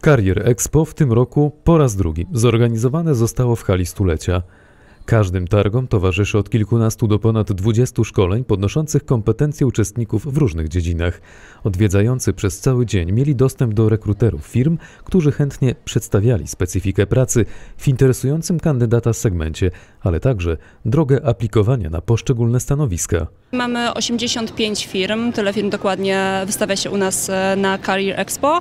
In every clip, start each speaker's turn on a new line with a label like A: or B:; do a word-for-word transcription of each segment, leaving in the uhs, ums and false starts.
A: Career Expo w tym roku po raz drugi zorganizowane zostało w hali stulecia. Każdym targom towarzyszy od kilkunastu do ponad dwudziestu szkoleń podnoszących kompetencje uczestników w różnych dziedzinach. Odwiedzający przez cały dzień mieli dostęp do rekruterów firm, którzy chętnie przedstawiali specyfikę pracy w interesującym kandydata segmencie, ale także drogę aplikowania na poszczególne stanowiska.
B: Mamy osiemdziesiąt pięć firm, tyle firm dokładnie wystawia się u nas na Career Expo.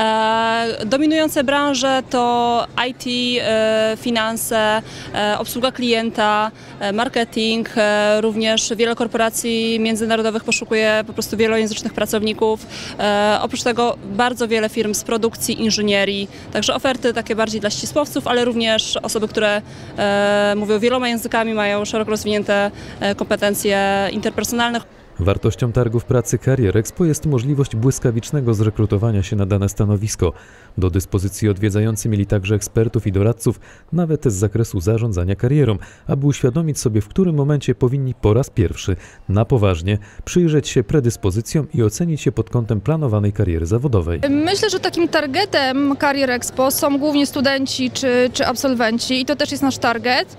B: E, dominujące branże to I T, e, finanse, e, obsługa klienta, e, marketing, e, również wiele korporacji międzynarodowych poszukuje po prostu wielojęzycznych pracowników. E, oprócz tego bardzo wiele firm z produkcji, inżynierii, także oferty takie bardziej dla ścisłowców, ale również osoby, które e, mówią wieloma językami, mają szeroko rozwinięte e, kompetencje interpersonalne.
A: Wartością targów pracy Career Expo jest możliwość błyskawicznego zrekrutowania się na dane stanowisko. Do dyspozycji odwiedzający mieli także ekspertów i doradców, nawet z zakresu zarządzania karierą, aby uświadomić sobie, w którym momencie powinni po raz pierwszy, na poważnie, przyjrzeć się predyspozycjom i ocenić się pod kątem planowanej kariery zawodowej.
C: Myślę, że takim targetem Career Expo są głównie studenci czy, czy absolwenci i to też jest nasz target.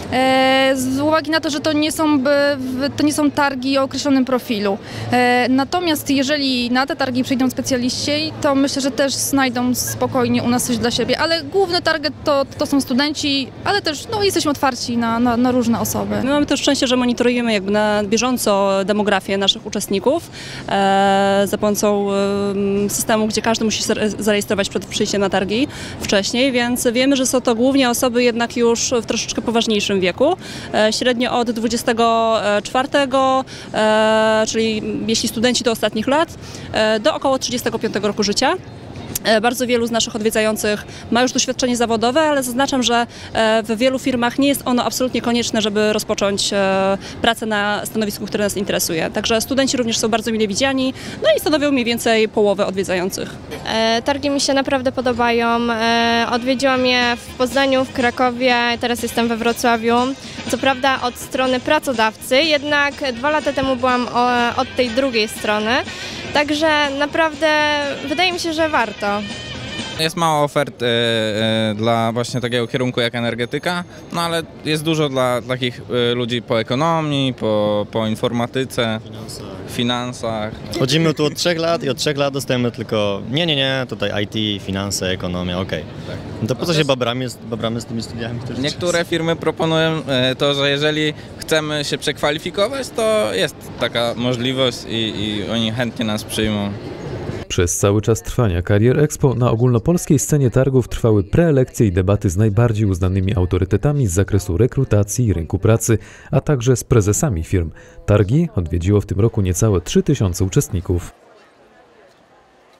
C: E, z uwagi na to, że to nie są, to nie są targi o określonym profilu. E, natomiast jeżeli na te targi przyjdą specjaliści, to myślę, że też znajdą spokojnie u nas coś dla siebie, ale główny target to, to są studenci, ale też no, jesteśmy otwarci na, na, na różne osoby.
B: My mamy też szczęście, że monitorujemy jakby na bieżąco demografię naszych uczestników e, za pomocą e, systemu, gdzie każdy musi się zarejestrować przed przyjściem na targi wcześniej, więc wiemy, że są to głównie osoby jednak już w troszeczkę poważniejszym wieku, e, średnio od dwudziestego czwartego, e, czyli jeśli studenci do ostatnich lat, e, do około trzydziestego piątego roku życia. Bardzo wielu z naszych odwiedzających ma już doświadczenie zawodowe, ale zaznaczam, że w wielu firmach nie jest ono absolutnie konieczne, żeby rozpocząć pracę na stanowisku, które nas interesuje. Także studenci również są bardzo mile widziani, no i stanowią mniej więcej połowę odwiedzających.
D: Targi mi się naprawdę podobają. Odwiedziłam je w Poznaniu, w Krakowie, teraz jestem we Wrocławiu. Co prawda od strony pracodawcy, jednak dwa lata temu byłam od tej drugiej strony. Także naprawdę wydaje mi się, że warto.
E: Jest mało ofert e, e, dla właśnie takiego kierunku jak energetyka, no ale jest dużo dla takich e, ludzi po ekonomii, po, po informatyce, finansach. finansach.
F: Chodzimy tu od trzech lat i od trzech lat dostajemy tylko nie, nie, nie, tutaj I T, finanse, ekonomia, okej. Okay. Tak. No to po co się babramy, babramy z tymi studiami?
E: Niektóre firmy proponują e, to, że jeżeli chcemy się przekwalifikować, to jest taka możliwość i, i oni chętnie nas przyjmą.
A: Przez cały czas trwania Career Expo na ogólnopolskiej scenie targów trwały preelekcje i debaty z najbardziej uznanymi autorytetami z zakresu rekrutacji i rynku pracy, a także z prezesami firm. Targi odwiedziło w tym roku niecałe trzy tysiące uczestników.